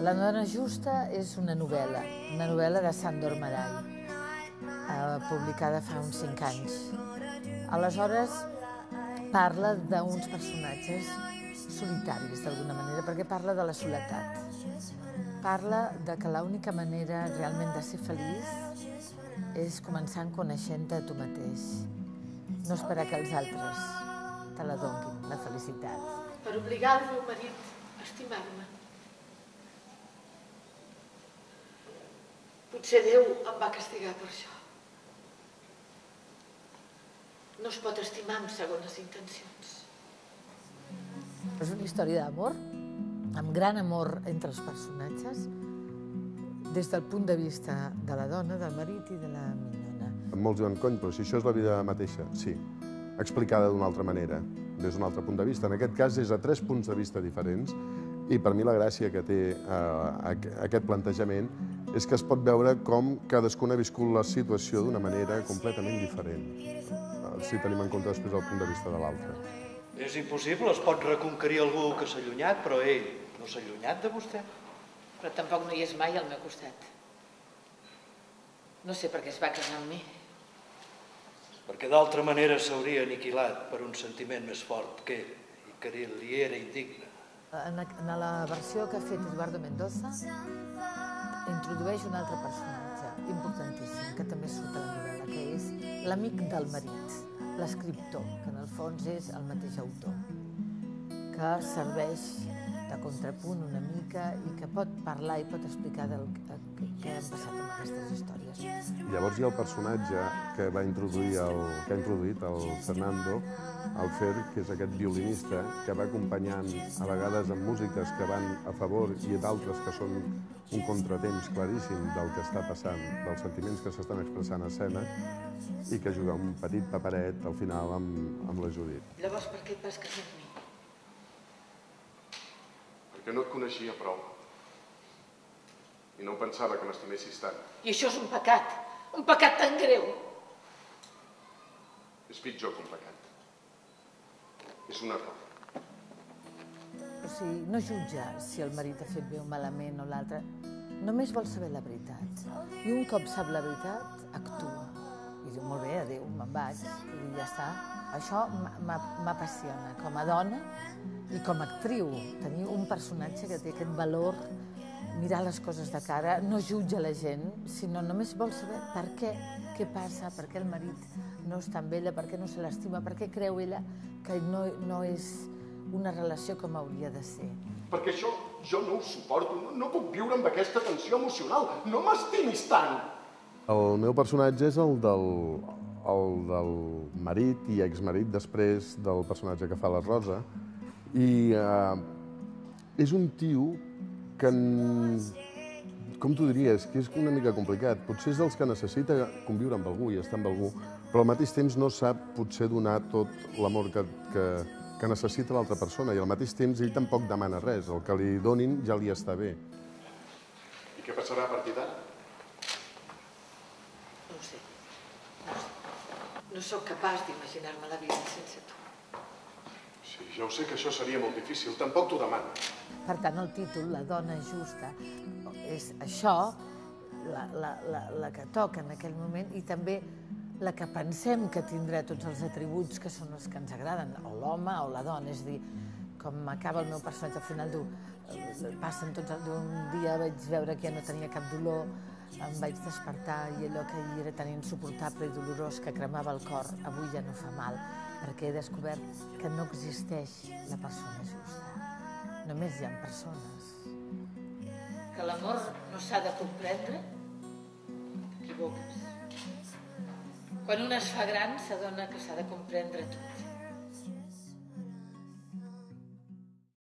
La dona justa és una novel·la de Sándor Márai, publicada fa uns 5 anys. Aleshores, parla d'uns personatges solitaris, d'alguna manera, perquè parla de la soledat. Parla de que l'única manera realment de ser feliç és començant coneixent-te a tu mateix. No esperar que els altres te la donguin, la felicitat. Per obligar el meu marit a estimar-me. Potser Déu em va castigar per això. No es pot estimar amb segones intencions. És una història d'amor, amb gran amor entre els personatges, des del punt de vista de la dona, del marit i de la minyona. Molts diuen, cony, però si això és la vida mateixa. Sí, explicada d'una altra manera, des d'un altre punt de vista. En aquest cas és a 3 punts de vista diferents i per mi la gràcia que té aquest plantejament és que es pot veure com cadascun ha viscut la situació d'una manera completament diferent, si tenim en compte després el punt de vista de l'altre. És impossible, es pot reconquerir algú que s'ha allunyat, però ell no s'ha allunyat de vostè. Però tampoc no hi és mai al meu costat. No sé per què es va casar amb mi. Perquè d'altra manera s'hauria aniquilat per un sentiment més fort que ell i que li era indigne. En la versió que ha fet Eduardo Mendoza, introdueix un altre personatge importantíssim, que també surt a la novel·la, que és l'amic del marit, l'escriptor, que en el fons és el mateix autor, que serveix de contrapunt una mica i que pot parlar i pot explicar què han passat amb aquestes històries. Llavors hi ha el personatge que ha introduït el Fernando Alfer, que és aquest violinista que va acompanyant a vegades amb músiques que van a favor i d'altres que són un contratemps claríssim del que està passant, dels sentiments que s'estan expressant a escena i que juga un petit paperet al final amb la Judit. Llavors, per què et vas casar amb mi? Perquè no et coneixia prou i no pensava que m'estimessis tant. I això és un pecat tan greu. És pitjor que un pecat. És un error. O sigui, no jutja si el marit ha fet bé o malament o l'altre. Només vol saber la veritat. I un cop sap la veritat, actua. I diu, molt bé, adéu, me'n vaig. I ja està. Això m'apassiona com a dona i com a actriu. Tenir un personatge que té aquest valor, mirar les coses de cara, no jutja la gent, sinó només vol saber per què passa, per què el marit no està amb ella, per què no se l'estima, per què creu ella que no és una relació com hauria de ser. Perquè això jo no ho suporto, no puc viure amb aquesta tensió emocional, no m'estimis tant! El meu personatge és el del marit i exmarit després del personatge que fa la Rosa, i és un tio que, com t'ho diries, que és una mica complicat. Potser és dels que necessita conviure amb algú i estar amb algú, però al mateix temps no sap potser donar tot l'amor que necessita l'altra persona i al mateix temps ell tampoc demana res. El que li donin ja li està bé. I què passarà a partir d'ara? No ho sé. No sóc capaç d'imaginar-me la vida sense tu. Sí, ja ho sé que això seria molt difícil, tampoc t'ho demano. Per tant, el títol, La dona justa, és això, la que toca en aquell moment i també la que pensem que tindrà tots els atributs que són els que ens agraden, o l'home o la dona, és a dir, com acaba el meu personatge al final, passen tots, un dia vaig veure que ja no tenia cap dolor, em vaig despertar i allò que ahir era tan insuportable i dolorós que cremava el cor, avui ja no fa mal, perquè he descobert que no existeix la persona justa. Només hi ha persones. Que l'amor no s'ha de comprendre? T'equivoques. Quan un es fa gran s'adona que s'ha de comprendre tot.